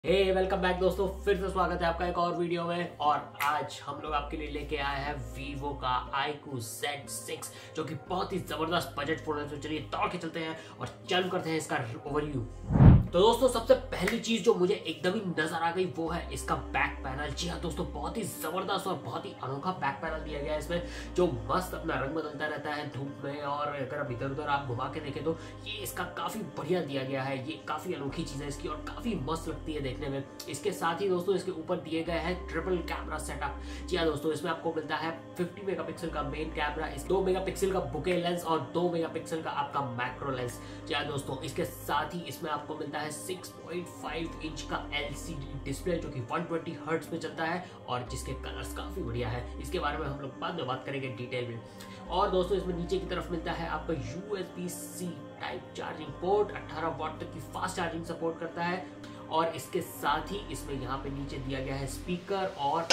Welcome back दोस्तों, फिर से स्वागत है आपका एक और वीडियो में। और आज हम लोग आपके लिए लेके आए हैं वीवो का iQOO Z6 जो कि बहुत ही जबरदस्त बजट फोन है। तो चलिए दौड़ के चलते हैं और चालू करते हैं इसका ओवरव्यू। तो दोस्तों सबसे पहली चीज जो मुझे एकदम ही नजर आ गई वो है इसका बैक पैनल। जी हाँ दोस्तों, बहुत ही जबरदस्त और बहुत ही अनोखा बैक पैनल दिया गया है इसमें, जो मस्त अपना रंग बदलता रहता है धूप में। और अगर आप इधर उधर आप घुमा के देखें तो ये इसका काफी बढ़िया दिया गया है। ये काफी अनोखी चीज है इसकी और काफी मस्त लगती है देखने में। इसके साथ ही दोस्तों इसके ऊपर दिए गए हैं ट्रिपल कैमरा सेटअप। जी हाँ दोस्तों, इसमें आपको मिलता है 50 मेगापिक्सल का मेन कैमरा, 2 मेगापिक्सल का बुके लेंस और 2 मेगापिक्सल का आपका मैक्रो लेंस। जी हाँ दोस्तों, इसके साथ ही इसमें आपको मिलता है 6.5 इंच का LCD डिस्प्ले जो कि 120 हर्ट्ज पे चलता है और जिसके कलर्स काफी बढ़िया है। इसके बारे में हम लोग बाद में बात करेंगे डिटेल में। और दोस्तों इसमें नीचे की तरफ मिलता है आपका USB-C टाइप चार्जिंग पोर्ट, 18 वाट तक की फास्ट चार्जिंग सपोर्ट करता है। और इसके साथ ही इसमें यहाँ पे नीचे दिया गया है स्पीकर और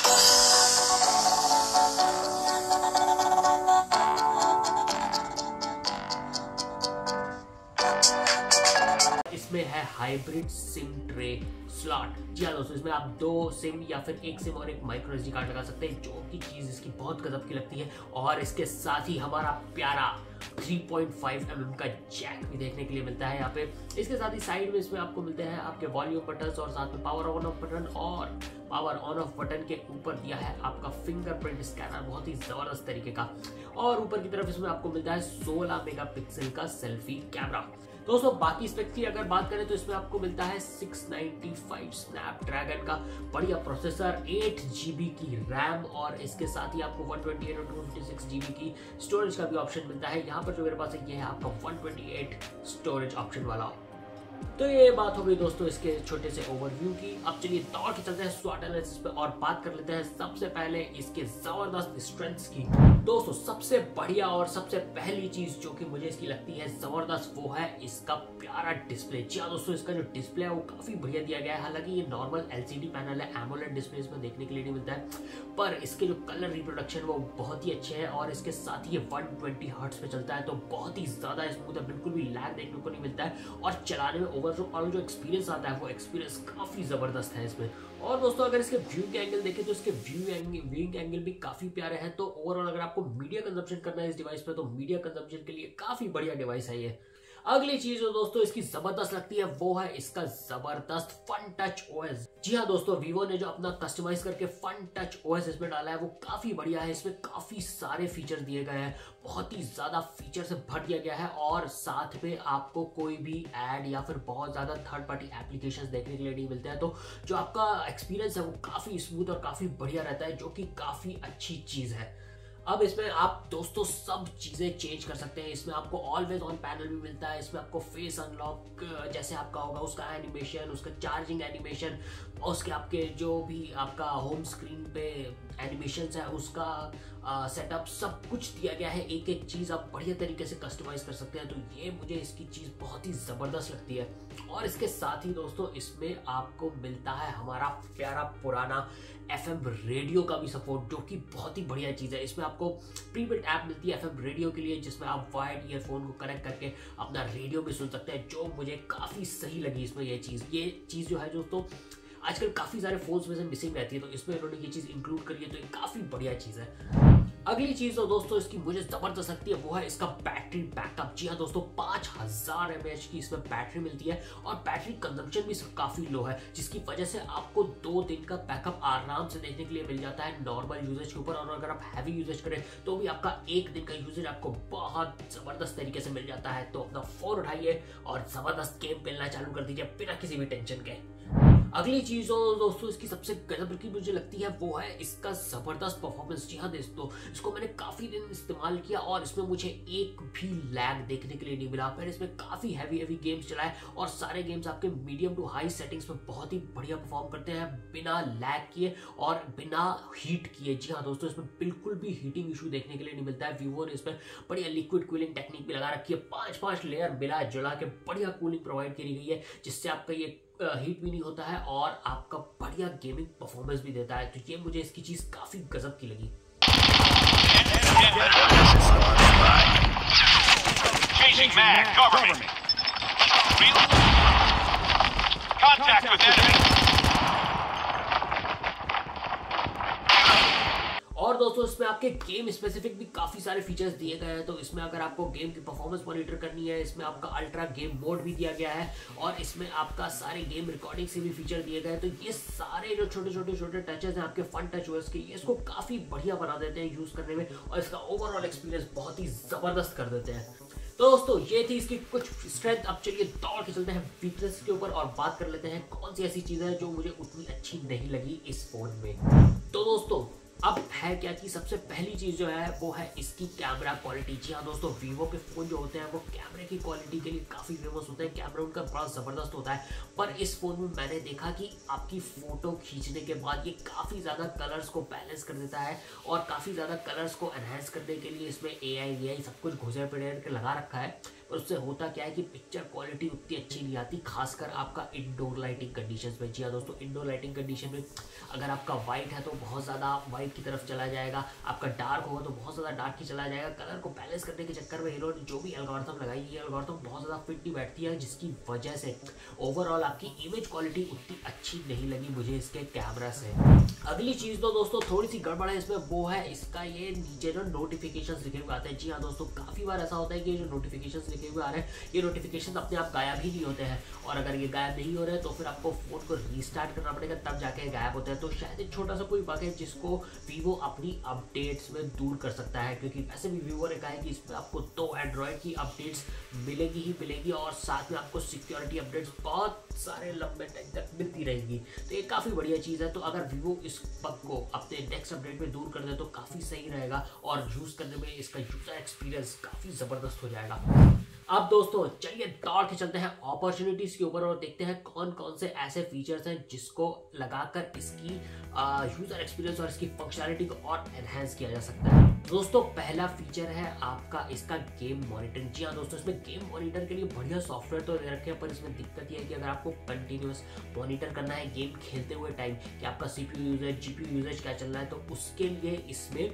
इसमें है हाइब्रिड सिम ट्रे स्लॉट। जी हाँ दोस्तों, इसमें आप 2 सिम या फिर 1 सिम और एक माइक्रो SD कार्ड लगा सकते हैं, जो कि चीज इसकी बहुत गजब की लगती है। और इसके साथ ही हमारा प्यारा 3.5 mm का जैक भी देखने के लिए मिलता है यहाँ पे। इसके साथ ही साइड में इसमें आपको मिलते हैं आपके वॉल्यूम बटन और साथ में पावर ऑन ऑफ बटन, और पावर ऑन ऑफ बटन के ऊपर दिया है आपका फिंगरप्रिंट स्कैनर, बहुत ही जबरदस्त तरीके का। और ऊपर की तरफ इसमें आपको मिलता है 16 मेगापिक्सल का सेल्फी कैमरा। दोस्तों बाकी स्पेक्स की अगर बात करें तो इसमें आपको मिलता है 695 स्नैपड्रैगन का बढ़िया प्रोसेसर, 8 GB की रैम और इसके साथ ही आपको 128 और 256 GB की स्टोरेज का भी ऑप्शन मिलता है। यहाँ पर जो मेरे पास है ये है आपका 128 स्टोरेज ऑप्शन वाला। तो ये बात हो गई दोस्तों इसके छोटे से ओवरव्यू की। अब चलिए दौड़ के चलते हैं स्वॉट एनालिसिस पे और बात कर लेते हैं सबसे पहले इसके जबरदस्त स्ट्रेंथ्स की। दोस्तों सबसे बढ़िया और सबसे पहली चीज जो कि मुझे इसकी लगती है जबरदस्त वो है इसका प्यारा डिस्प्ले। जी हाँ दोस्तों, इसका जो डिस्प्ले है वो काफी बढ़िया दिया गया है। हालांकि ये नॉर्मल LCD पैनल है, एमोलेड डिस्प्ले इसमें देखने के लिए नहीं मिलता है, पर इसके जो कलर रिप्रोडक्शन वो बहुत ही अच्छे हैं। और इसके साथ ही ये 120 हर्ट्ज पे चलता है, तो बहुत ही ज्यादा स्मूथ है, बिल्कुल भी लैग देखने को नहीं मिलता है। और चलाने में ओवरऑल जो एक्सपीरियंस आता है वो एक्सपीरियंस काफी जबरदस्त है इसमें। और दोस्तों अगर इसके व्यूइंग एंगल देखें तो इसके व्यूइंग एंगल भी काफी प्यारे हैं। तो ओवरऑल अगर आपको मीडिया कंजप्शन करना है इस डिवाइस पे तो मीडिया कंजप्शन के लिए काफी बढ़िया डिवाइस है ये। अगली चीज जो दोस्तों इसकी जबरदस्त लगती है वो है इसका जबरदस्त फन टच OS। जी हाँ दोस्तों, वीवो ने जो अपना कस्टमाइज करके फन टच OS इसमें डाला है वो काफी बढ़िया है। इसमें काफी सारे फीचर दिए गए हैं, बहुत ही ज्यादा फीचर से भर दिया गया है। और साथ में आपको कोई भी एड या फिर बहुत ज्यादा थर्ड पार्टी एप्लीकेशंस देखने के लिए नहीं मिलते हैं। तो जो आपका एक्सपीरियंस है वो काफी स्मूथ और काफी बढ़िया रहता है, जो कि काफी अच्छी चीज है। अब इसमें आप दोस्तों सब चीजें चेंज कर सकते हैं। इसमें आपको ऑलवेज ऑन पैनल भी मिलता है, इसमें आपको फेस अनलॉक जैसे आपका होगा उसका एनिमेशन, उसका चार्जिंग एनिमेशन, उसके आपके जो भी आपका होम स्क्रीन पे एनिमेशंस है उसका सेटअप सब कुछ दिया गया है। एक एक चीज आप बढ़िया तरीके से कस्टमाइज कर सकते हैं। तो ये मुझे इसकी चीज बहुत ही जबरदस्त लगती है। और इसके साथ ही दोस्तों इसमें आपको मिलता है हमारा प्यारा पुराना FM रेडियो का भी सपोर्ट, जो कि बहुत ही बढ़िया चीज है। इसमें आपको प्रीबिल्ट ऐप मिलती है FM रेडियो के लिए, जिसमें आप वायर्ड ईयरफोन को कनेक्ट करके अपना रेडियो भी सुन सकते हैं, जो मुझे काफी सही लगी इसमें। ये चीज जो है दोस्तों आजकल काफी सारे फोन्स में से मिसिंग रहती है, तो इसमें इन्होंने ये चीज इंक्लूड करी है, तो ये काफी बढ़िया चीज है। अगली चीज तो दोस्तों इसकी मुझे जबरदस्त लगती है वो है इसका बैटरी बैकअप। जी हाँ दोस्तों, 5000 mAh की इसमें बैटरी मिलती है और बैटरी कंजम्पशन भी काफी लो है, जिसकी वजह से आपको 2 दिन का बैकअप आराम से देखने के लिए मिल जाता है नॉर्मल यूजेज के ऊपर। और अगर आप हैवी यूजेज करें तो भी आपका 1 दिन का यूजेज आपको बहुत जबरदस्त तरीके से मिल जाता है। तो अपना फोन उठाइए और जबरदस्त गेम खेलना चालू कर दीजिए बिना किसी भी टेंशन के। अगली चीज दोस्तों इसकी सबसे गजब की मुझे लगती है वो है इसका जबरदस्त परफॉर्मेंस। जी हाँ दोस्तों, इसको मैंने काफी दिन इस्तेमाल किया और इसमें मुझे एक भी लैग देखने के लिए नहीं मिला। मैंने इसमें काफी हैवी गेम्स चलाए और सारे गेम्स आपके मीडियम टू हाई सेटिंग्स में बहुत ही बढ़िया परफॉर्म करते हैं, बिना लैग किए और बिना हीट किए। जी हाँ दोस्तों, इसमें बिल्कुल भी हीटिंग इशू देखने के लिए नहीं मिलता है। वीवो ने इसमें बढ़िया लिक्विड कूलिंग टेक्निक भी लगा रखी है, 5 लेयर मिला जुला के बढ़िया कूलिंग प्रोवाइड करी गई है, जिससे आपका ये हीट भी नहीं होता है और आपका बढ़िया गेमिंग परफॉर्मेंस भी देता है। तो ये मुझे इसकी चीज काफी गजब की लगी। Contact with enemy. और दोस्तों इसमें आपके गेम स्पेसिफिक भी काफी सारे फीचर्स दिए गए हैं। तो इसमें अगर आपको गेम की परफॉर्मेंस मॉनिटर करनी है, इसमें आपका अल्ट्रा गेम मोड भी दिया गया है और इसमें आपका सारे गेम रिकॉर्डिंग से भी फीचर दिए गए हैं। तो ये सारे जो छोटे टचेस हैं आपके फन टच ओएस के, ये इसको काफी बढ़िया बना देते हैं यूज करने में और इसका ओवरऑल एक्सपीरियंस बहुत ही जबरदस्त कर देते हैं। तो दोस्तों ये थी इसकी कुछ स्ट्रेंथ। अब चलिए दौड़ के चलते हैं वीकनेस के ऊपर और बात कर लेते हैं कौन सी ऐसी चीजें हैं जो मुझे उतनी अच्छी नहीं लगी इस फोन में। तो दोस्तों अब है क्या कि सबसे पहली चीज जो है वो है इसकी कैमरा क्वालिटी। जी हाँ दोस्तों, वीवो के फोन जो होते हैं वो कैमरे की क्वालिटी के लिए काफी फेमस होते हैं, कैमरा उनका बड़ा जबरदस्त होता है। पर इस फोन में मैंने देखा कि आपकी फोटो खींचने के बाद ये काफी ज्यादा कलर्स को बैलेंस कर देता है और काफी ज्यादा कलर्स को एनहांस करने के लिए इसमें AI सब कुछ घुसे पिड़े के लगा रखा है। और उससे होता क्या है कि पिक्चर क्वालिटी उतनी अच्छी नहीं आती, खासकर आपका इंडोर लाइटिंग कंडीशंस में। जी हाँ दोस्तों, इंडोर लाइटिंग कंडीशन में अगर आपका वाइट है तो बहुत ज़्यादा वाइट की तरफ चला जाएगा, आपका डार्क होगा तो बहुत ज़्यादा डार्क की चला जाएगा। कलर को बैलेंस करने के चक्कर में इन्होंने जो भी एल्गोरिथम लगाई, ये एल्गोरिथम बहुत ज़्यादा फिट नहीं बैठती है, जिसकी वजह से ओवरऑल आपकी इमेज क्वालिटी उतनी अच्छी नहीं लगी मुझे इसके कैमरा से। अगली चीज़ तो दोस्तों थोड़ी सी गड़बड़ है इसमें, वो है इसका ये नीचे जो नोटिफिकेशंस लिखे हुए आते हैं। जी हाँ दोस्तों, काफ़ी बार ऐसा होता है कि ये जो नोटिफिकेशंस लिखे हुए आ रहे हैं, ये नोटिफिकेशन अपने आप गायब ही नहीं होते हैं और अगर ये गायब नहीं हो रहे हैं तो फिर आपको फोन को रीस्टार्ट करना पड़ेगा, तब जाके गायब होते हैं। तो शायद एक छोटा सा कोई बग है जिसको वीवो अपनी अपडेट्स में दूर कर सकता है, क्योंकि वैसे भी वीवो ने कहा है कि इसमें आपको 2 एंड्रॉयड की अपडेट्स मिलेगी ही मिलेगी और साथ में आपको सिक्योरिटी अपडेट्स बहुत सारे लंबे टाइम तक मिलती रहेगी। तो ये काफ़ी बढ़िया चीज़ है। तो अगर वीवो इस बग को अपने नेक्स्ट अपडेट में दूर कर दे तो काफ़ी सही रहेगा और यूज़ करने में इसका यूज़र एक्सपीरियंस काफ़ी ज़बरदस्त हो जाएगा। अब दोस्तों चलिए दौड़ के चलते हैं अपॉर्चुनिटीज के ऊपर और देखते हैं कौन कौन से ऐसे फीचर्स हैं जिसको लगाकर इसकी यूजर एक्सपीरियंस और इसकी फंक्शनैलिटी को और एनहांस किया जा सकता है। दोस्तों पहला फीचर है आपका इसका गेम मॉनिटरिंग। जी हाँ दोस्तों, इसमें गेम मॉनिटर के लिए बढ़िया सॉफ्टवेयर तो दे रखे हैं, पर इसमें दिक्कत यह है कि अगर आपको कंटिन्यूअस मॉनिटर करना है गेम खेलते हुए टाइम कि आपका CPU यूजेज GPU यूजेज क्या चल रहा है, तो उसके लिए इसमें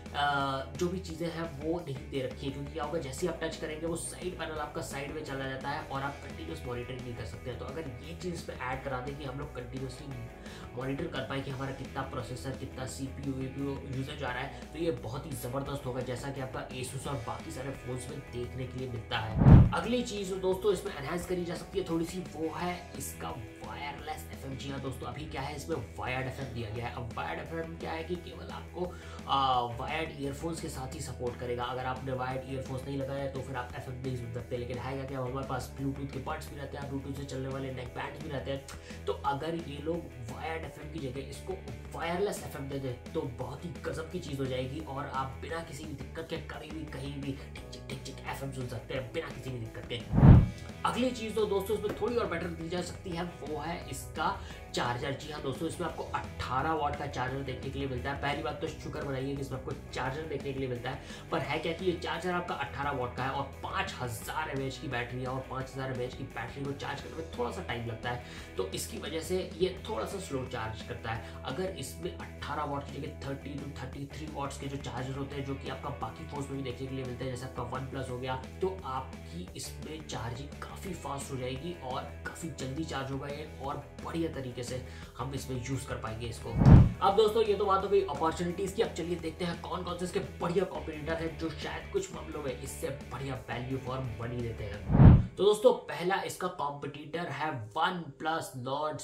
जो भी चीज़ें हैं वो नहीं दे रखी है, क्योंकि क्या होगा जैसे ही आप टच करेंगे वो साइड पैनल आपका साइड में चला जाता है और आप कंटिन्यूस मॉनिटरिंग नहीं कर सकते हैं। तो अगर ये चीज़ इसमें ऐड करा दें कि हम लोग कंटिन्यूसली मॉनिटर कर पाए कि हमारा कितना प्रोसेसर, कितना CPU यूजेज आ रहा है, तो ये बहुत ही ज़बरदस्त होगा, जैसा कि आपका Asus और बाकी सारे फोन्स में देखने के लिए मिलता है। अगली चीज़ दोस्तों इसमें एनहांस करी जा सकती है थोड़ी सी, वो है इसका वायरलेस FM। जी हाँ दोस्तों, अभी क्या है इसमें वायर्ड FM दिया गया है। अब वायर्ड FM क्या है कि केवल आपको वायर्ड ईयरफोन्स के साथ ही सपोर्ट करेगा। अगर आपने वायर्ड ईयरफोन्स नहीं लगाया है तो फिर आप FM नहीं सुन सकते, लेकिन है क्या हमारे पास ब्लूटूथ के बड्स भी रहते हैं, ब्लूटूथ से चलने वाले नेक बैंड्स भी रहते हैं। तो अगर ये लोग वायर्ड FM की जगह इसको वायरलेस FM दे दें तो बहुत ही गजब की चीज़ हो जाएगी और आप बिना किसी भी दिक्कत के कहीं भी टिक टिक FM सुन सकते हैं बिना किसी भी दिक्कत के। अगली चीज़ तो दोस्तों इसमें थोड़ी और बेटर दी जा सकती है, वो है इसका चार्जर। जी हाँ दोस्तों, इसमें आपको 18 वाट का चार्जर देखने के लिए मिलता है। पहली बात तो शुक्र मनाइए कि इसमें आपको चार्जर देखने के लिए मिलता है, पर है क्या कि ये चार्जर आपका 18 वाट का है और 5000 mAh की बैटरी है और 5000 mAh की बैटरी को चार्ज करने में थोड़ा सा टाइम लगता है, तो इसकी वजह से ये थोड़ा सा स्लो चार्ज करता है। अगर इसमें 18 वाट की जगह 30 to 33 वाट्स के जो चार्जर होते हैं, जो कि आपका बाकी फोन्स में भी देखने के लिए मिलते हैं, जैसे आपका OnePlus हो गया, तो आपकी इसमें चार्जिंग काफ़ी फास्ट हो जाएगी और काफ़ी जल्दी चार्ज होगा ये और बढ़िया तरीके से हम इसमें यूज कर पाएंगे इसको। अब दोस्तों ये तो बात हो गई अपॉर्चुनिटीज की, अब चलिए देखते हैं कौन कौन से इसके बढ़िया कॉम्पिटिटर हैं जो शायद कुछ मामलों में इससे बढ़िया वैल्यू फॉर मनी देते हैं। तो दोस्तों पहला इसका कॉम्पिटिटर है OnePlus Nord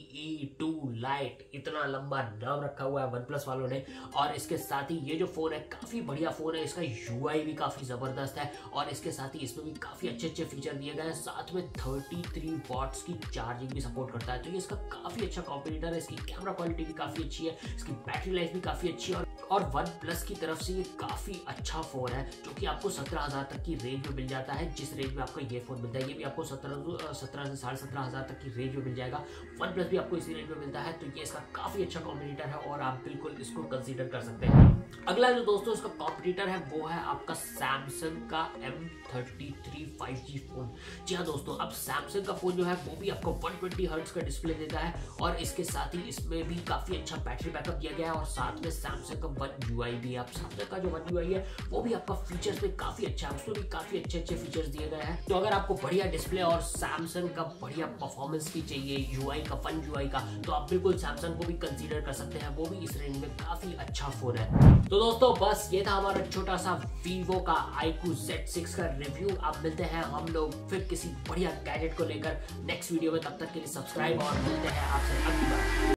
CE2 Lite। इतना लंबा नाम रखा हुआ है OnePlus वालों ने और इसके साथ ही ये जो फोन है काफी बढ़िया फोन है, इसका UI भी काफी जबरदस्त है और इसके साथ ही इसमें भी काफी अच्छे फीचर दिए गए हैं, साथ में 33 वॉट्स की चार्जिंग भी सपोर्ट करता है। तो ये इसका काफी अच्छा कॉम्पिटिटर है। इसकी कैमरा क्वालिटी भी काफी अच्छी है, इसकी बैटरी लाइफ भी काफी अच्छी है और OnePlus की तरफ से ये काफी अच्छा फोन है जो कि आपको 17,000 तक की रेंज में मिल जाता है, जिस रेंज में आपको ये फोन मिलता है। ये भी आपको 17 से 17,500 तक की रेंज में मिल जाएगा। OnePlus भी आपको इसी रेंज में मिलता है, तो ये इसका काफी अच्छा कॉम्पिटिटर है और आप बिल्कुल इसको कंसीडर कर सकते हैं। अगला जो दोस्तों इसका कॉम्पिटिटर है वो है आपका सैमसंग का M33 5G फोन। जी हाँ दोस्तों, अब सैमसंग का फोन जो है वो भी आपको 120 हर्ट्ज का डिस्प्ले देता है और इसके साथ ही इसमें भी काफी अच्छा बैटरी बैकअप दिया गया है और साथ में सैमसंग का वन यूआई भी है। आप सैमसंग का जो वन यूआई है वो भी आपका फीचर्स में काफी अच्छा है, उसमें भी काफी अच्छे अच्छे फीचर्स दिए गए हैं। तो अगर आपको बढ़िया डिस्प्ले और सैमसंग का बढ़िया परफॉर्मेंस भी चाहिए यूआई का, फन यूआई का, तो आप बिल्कुल सैमसंग को भी कंसीडर कर सकते हैं, वो भी इस रेंज में काफी अच्छा फोन है। तो दोस्तों बस ये था हमारा छोटा सा वीवो का iQOO Z6 का रिव्यू। अब मिलते हैं हम लोग फिर किसी बढ़िया गैजेट को लेकर नेक्स्ट वीडियो में, तब तक के लिए सब्सक्राइब और मिलते हैं आपसे अगली बार।